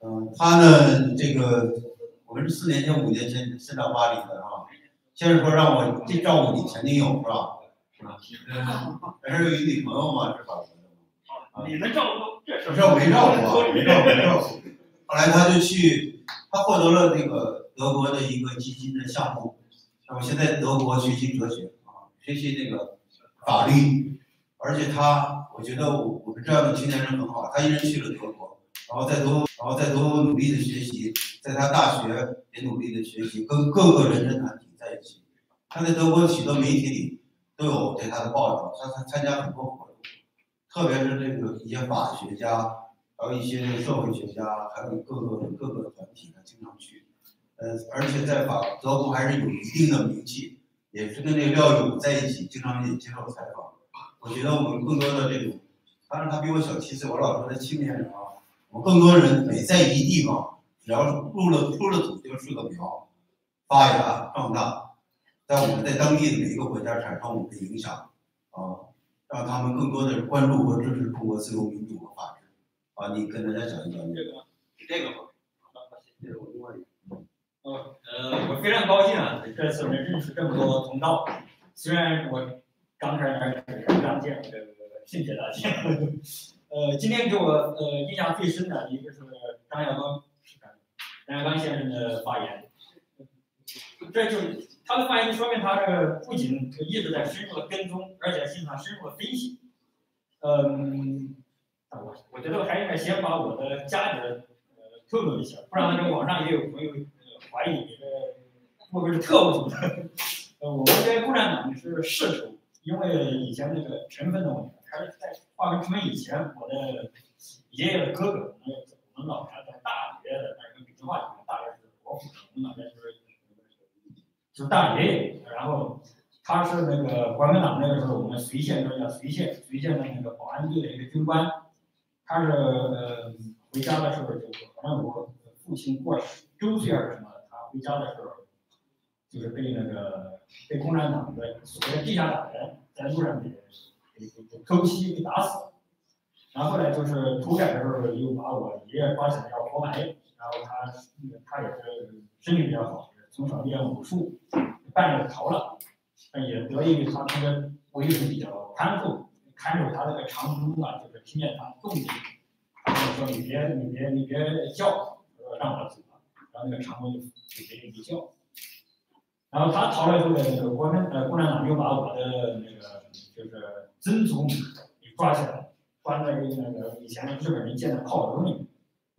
他呢，这个我们是4年前、5年前先到巴黎的啊。先是说让我照顾你前女友是吧？还是有一女朋友嘛，是吧？ 你能照顾这事？ 没照顾啊。后来他就去，他获得了那个德国的一个基金的项目，那么现在德国学习哲学啊，学习那个法律，而且我觉得我们这样的青年人很好，他一人去了德国，然后在德国努力的学习，在他大学也努力的学习，跟各个人生团体在一起。他在德国许多媒体里都有对他的报道，他参加很多活动，特别是这个一些法学家。还有一些社会学家，还有各个团体，他经常去，而且在德国还是有一定的名气，也是跟那个廖勇在一起，经常也接受采访。我觉得我们更多的这种，当然他比我小7岁，我老说他青年人啊，我们更多人每在一地方，只要出了土就是个苗，发芽壮大，在我们在当地的每一个国家产生我们的影响啊，让他们更多的关注和支持中国自由民主和法治。你跟大家讲一讲这个吧。这是我另外一个。我非常高兴啊，这次能认识这么多同道。虽然我刚开始刚见这个，谢谢大家。今天给我印象最深的一个是张耀刚先生的发言。这就是他的发言，说明他这个不仅一直在深入的跟踪，而且经常深入的分析。我觉得我还应该先把我的家底透露一下，不然这网上也有朋友怀疑你这会不会是特务组的。我们在共产党是世仇，因为以前那个成分的问题，还是在划分成分以前，我的爷爷的哥哥，我们老家在大爷的，但是跟北京话里面大爷是国父，我们老家就是大爷爷，然后。他是那个国民党那个时候，我们绥县叫绥县的那个保安队的一个军官，他是回家的时候就好像我父亲过周岁还是什么，他回家的时候就是被共产党的所谓的地下党人在路上给偷袭给打死了，然后后来就是土改的时候又把我爷爷抓起来要活埋，然后他也是身体比较好，从小练武术，半夜逃了。但也得益于他那个为人比较宽厚，看守他那个长工啊，就是听见他动静，他就说你别叫，让我走了，然后那个长工就别叫。然后他逃了以后呢，那个共产党又把我的那个就是曾祖母给抓起来，关在那个以前日本人建的炮楼里面，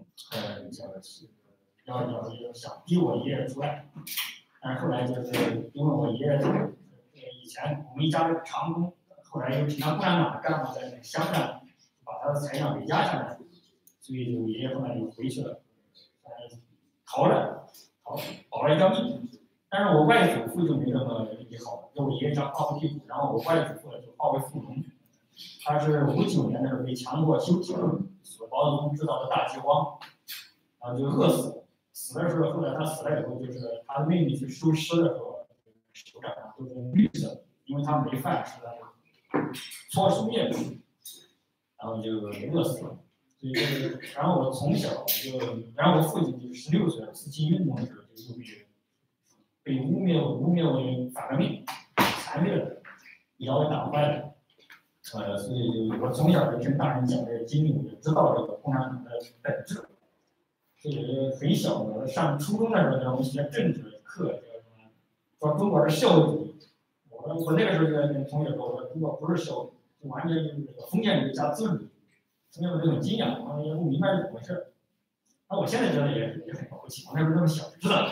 要想逼我爷爷出来，但是后来就是因为我爷爷以前我们一家是长工，后来又经常共产党的干部在那乡上把他的财产给压下来，所以我爷爷后来就回去了，逃了，保了一条命。但是我外祖父就没那么好，就我爷爷叫化不替补，然后我外祖父就化为富农，他是59年的时候被强迫休息，死毛泽东制造的大饥荒，然后就饿死了。死的时候，后来他死了以后，就是他的妹妹去收尸的时候，手掌上都是绿色的，因为他没饭吃，搓树叶吃，然后就饿死了。所以然后我从小然后我父亲就16岁四七运动的时候就被污蔑为反革命、残灭的，一刀给打坏了。所以我从小就听大人讲这个经历，我就知道这个共产党的本质。所以很小，我上初中的时候呢，我们学政治课叫什么？说中国是社会主义。我那个时候就跟同学说，我说中国不是社会主义，就完全就是这个封建主义加资本主义。同学们就很惊讶，我也不明白是怎么回事。那我现在觉得也很了不起，我那时候那么小就知道了。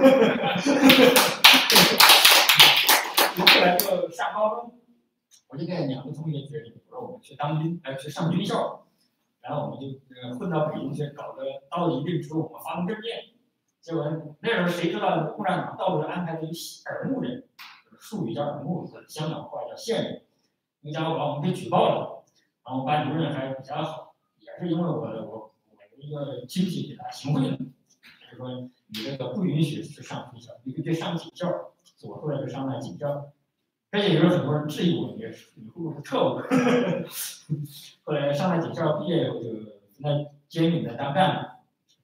后来就上高中，我就跟2个同学决定，我说我们去当兵，去上军校。然后我们就混到北京去搞个，到了一定时候我们发动政变，结果那时候谁知道共产党到处安排的耳目人，术语叫耳目，香港话叫线人，那家伙把我们给举报了，然后班主任还比较好，也是因为我一个亲戚给他行贿了，就是说你这个不允许去上军校，你必须上警校，所以我后来就上了警校。而且也有很多人质疑我，你会不会是特务？后来上了警校毕业以后，就在监狱里面当干部，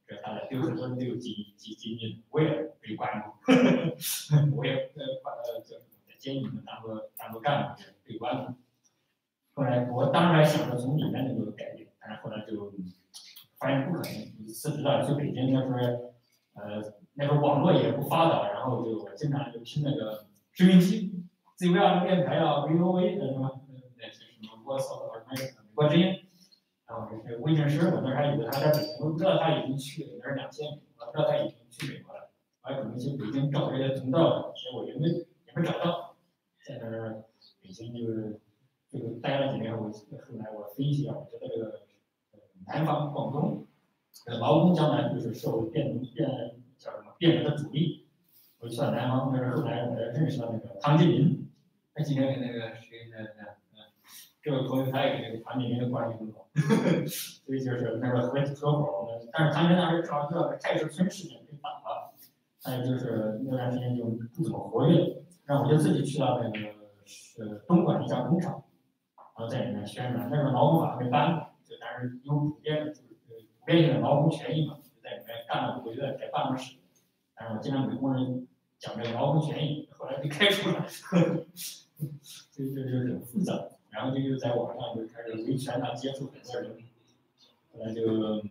这大家都很多人都有基因，我也被关过，我也监狱里面当过干部被关过。后来我当时还想着从里面能够改变，但是后来就发现不可能。辞职了，去北京那时候，那时候网络也不发达，然后就经常就听那个收音机，自由亚洲电台啊 ，VOA 什么那些什么波斯啊，什么美国之音，然后这魏正师，我那还以为他在北京，我不知道他已经去了，那是2000年，我不知道他已经去美国了，我还准备去北京找这些通道的，结果也没找到，在那儿北京这个待了几年，后来我分析啊，我觉得这个南方广东。劳工江南就是受变革的主力。我去了南方，但是后来我认识到那个唐继林，他今天跟那个谁这位朋友他也跟那个唐继林的关系很好，所以就是那个合伙。但是唐继林当时正好遇到太师村事件被打了，就是那段时间就不怎么活跃，然后我就自己去到那个东莞一家工厂，然后在里面宣传。那时候劳工法还没颁布，就但是有普遍的。变性的劳工权益嘛，就在里面干了5个月，在办公室，但是我经常给工人讲这个劳工权益，后来被开除了，所以这就很复杂。然后就在网上就开始维权啊，接触很多人，后来就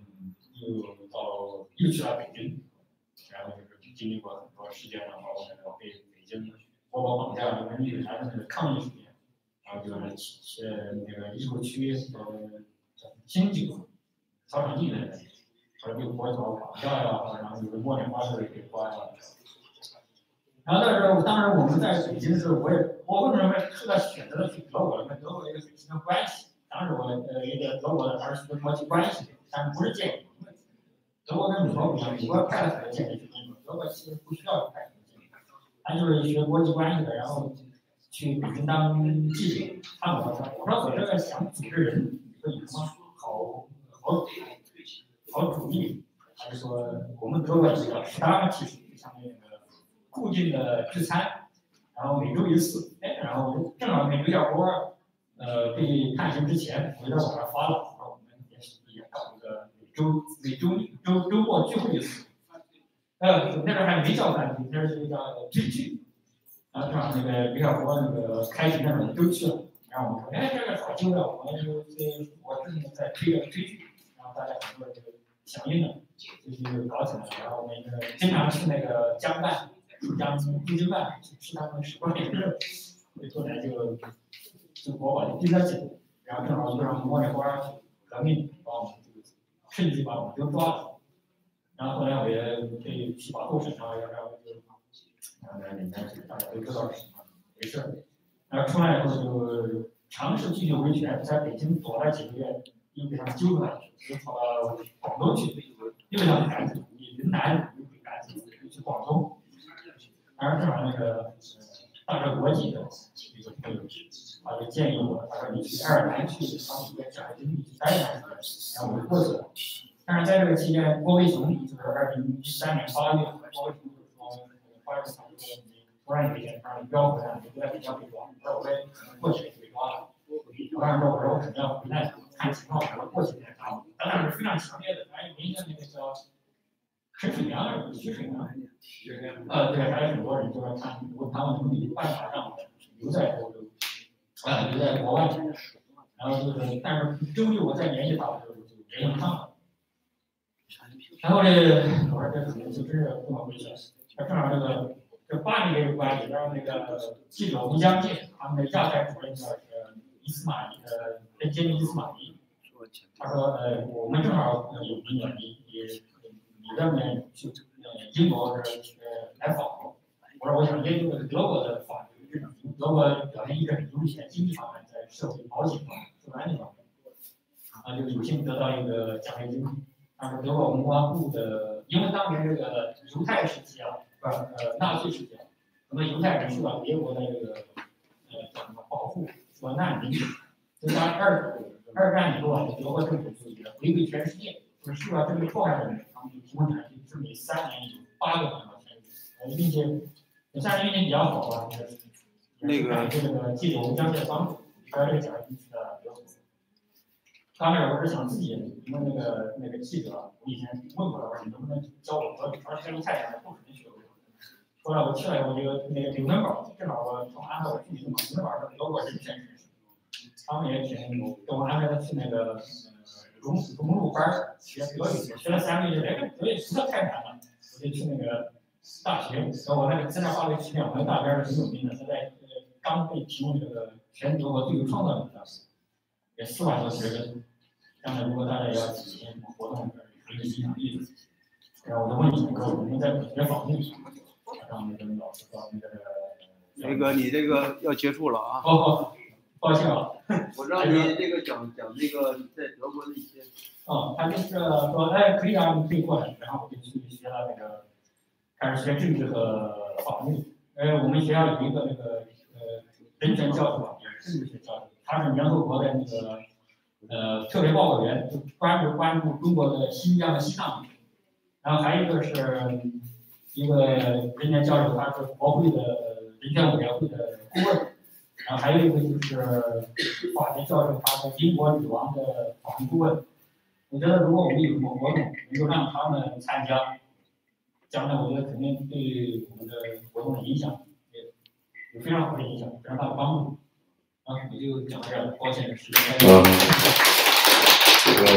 又去了北京，然后就是经历过很多事件，然后被北京活活绑架了，跟女孩子的抗议事件，然后就是那个艺术区新九。操场地的人，后来被国脚绑架呀，然后有的摸脸花式给抓呀。然后当时我们在北京的时候，我为什么后来选择了去德国？跟德国有一个很深的关系。当时我一个德国的儿学国际关系，但是不是间谍。德国跟美国不一样，美国派了很多间谍去中国，德国其实不需要派很多间谍，他就是学国际关系的，然后去北京当记者。我说我这个想组织人，你说有什么好主意，还是说我们德国这个10大技术，相当于那个固定的聚餐，然后每周1次，然后正好那刘晓波被判刑之前，我就在网上发了，说我们也搞一个周末聚会1次，那边还没叫饭局，那是叫聚，然后正好那个刘晓波那个开局那种都去了，然后我们说，这个好机会，我最近在推剧。大家很多这个响应的，就是搞起来了。然后我们经常去那个江办、珠江驻京办去吃他们时光饮料，后来就国宝就逼他紧，然后正好遇上茉莉花革命，把我们趁机把我们都抓了。然后后来我也被批把候审啊，然后在里面大家都知道是什么回事。然后出来以后就尝试继续维权，在北京躲了几个月。又给他们揪出来，又跑到广东去，又让你赶紧，你云南又给赶紧，又去广东。当然，正好那个大热国际的一个朋友，他就建议我，他说你去爱尔兰去当一个奖学金，你去待一段时间，然后我就过去了。但是在这个期间，郭卫雄就是2013年8月，郭卫雄就说8月3日你突然有一天他标回来，你就在北京被抓，我说我过去就被抓了。我当时说我肯定要回来。看情况，我过去再查。当然是非常强烈的，还有民间那个叫陈水良、徐水良，对，还有很多人就说他们从没办法让我留在欧洲，留在国外。然后就是，但是周六我再联系他的时候就联系不上了。然后我说这可能就真是这么回事。正好这8年这个关系，然后那个记者吴江进，他们的亚太主任叫伊斯马伊跟杰米伊斯马伊，他说我们正好有名额，你这边去英国来访，我说我想研究德国的法律，德国表现一直很优先，经济方面在社会保险方面、治安这方面，就有幸得到一个奖学金。当时德国文化部的，因为当年这个犹太时期啊，纳粹时期，很多犹太人受到别国的这个叫什么保护，说难民。就在二战以后啊，德国政府就也回馈全世界，就是受到这个迫害的人，他们就提供奖学金，是每3年有8个奖学金，并且3年运气比较好吧，那个这个记者吴江介帮助，后来这个奖学金取得比较多。 刚开始我是想自己，因为那个记者，我以前问过他，我说你能不能教我？我说学历太难，不可能学会。后来我去了以后，那个刘文宝，正好我从安排我去你的嘛，刘文宝是德国人权人士，他们也挺给我安排的去那个融入班学德语，学了3个月，哎，德语实在太难了，我就去那个大学，然后我那个参加华为区两个大边是挺有名的，现在刚被提供这个全德国最有创造力的，也4万多学生。将来如果大家要举行什么活动，可以影响力的。然后我就问你们说，我们在本学法律，让那个老师说那个你这个要结束了啊。 哦，抱歉啊。 我让你这个讲这个在德国的一些。 他就是说，哎，可以啊，你可以过来。然后我就去学了开始学政治和法律。我们学校有一个人权教授，也是政治学教授，他是联合国的那个。特别报告员，就关注中国的新疆的西藏地区，然后还有一个是一个人权教授，他是国会的人权委员会的顾问，然后还有一个就是法学教授，他是英国女王的法律顾问。我觉得如果我们有什么活动能够让他们参加，将来我觉得肯定对我们的活动的影响有非常好的影响，非常大的帮助。我就讲到这儿，抱歉时间太长。